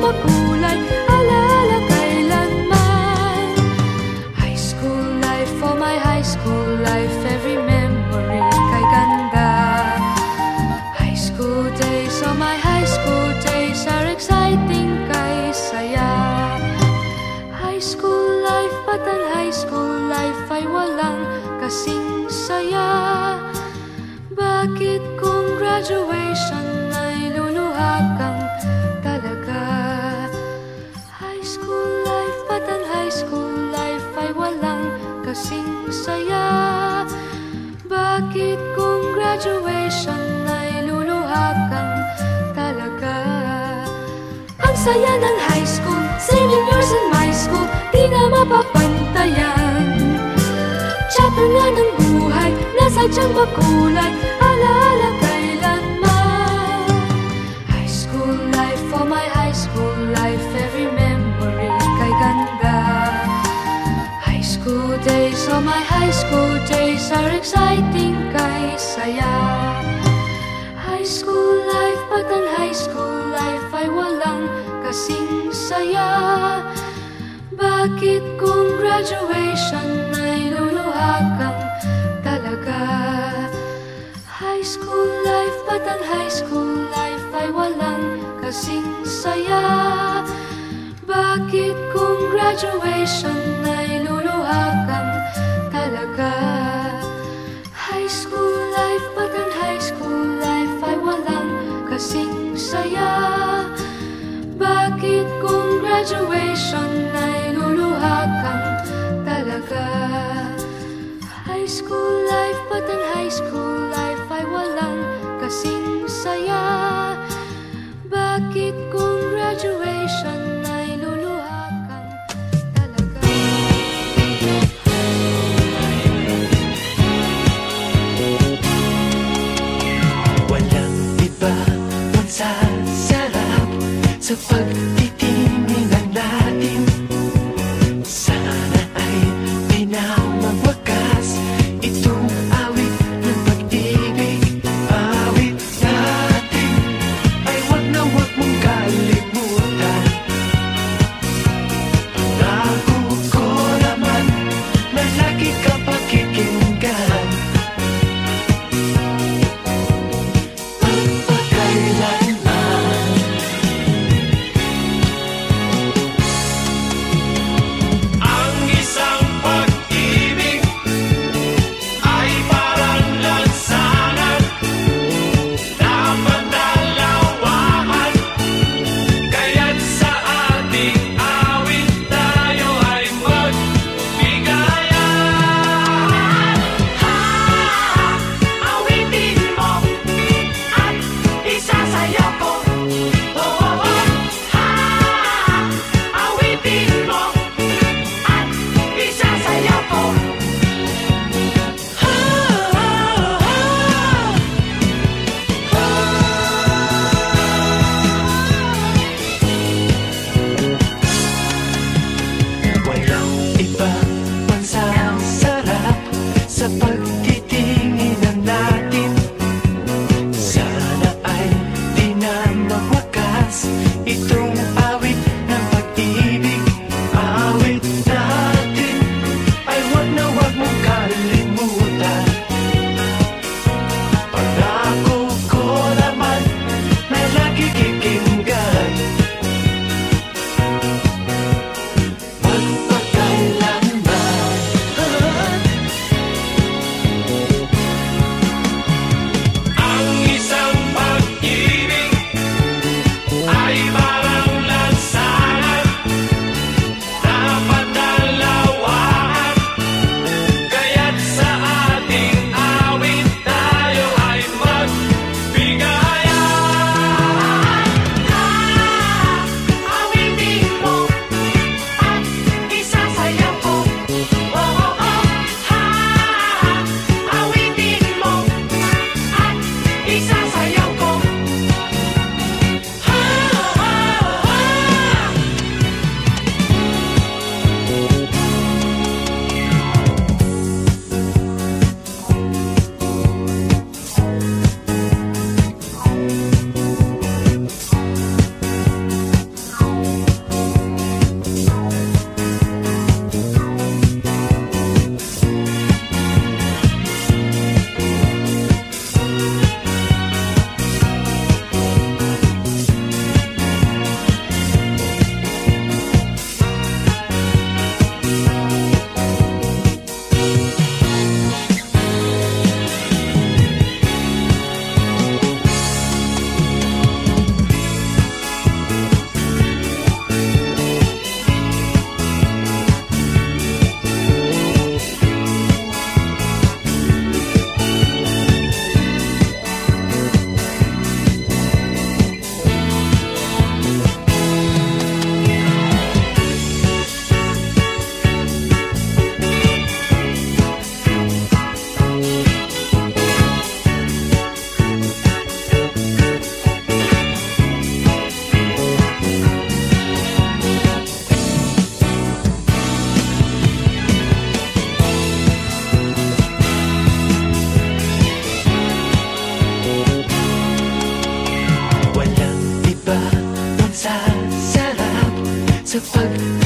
makulay, alaala kailanman. High school life, oh my high school life, every memory kay ganda. High school days, oh my high school days are exciting kay saya. High school life, ba't ang high school life ay walang kasing saya? Bakit kung graduation ay luluha kang talaga? High school life, ba't ang high school life ay walang kasing saya? Bakit kung graduation ay luluha kang talaga? Ang saya ng high school, saving years in my school, di na mapapantayan. Chapter nga ng buhay, nasa tiyang makulay, alaala kailanman. High school life, oh my high school life, every memory kay ganda. High school days, oh my high school days are exciting kay saya. High school life, ba't ang high school life ay walang kasing saya? Bakit kung graduation ay luluha kang talaga? High school life, ba't ang high school life ay walang kasing saya? Bakit kung graduation ay luluha kang talaga? High school life, ba't ang high school life ay walang kasing saya? Bakit kung graduation ay luluha kang talaga? High school life, ba't ang high school life ay walang kasing saya? Bakit kung graduation ay luluha kang talaga? Walang iba magsasarap sa pagtitinginan natin. Sana ay pinamagwakas itong awit ng pag sa pag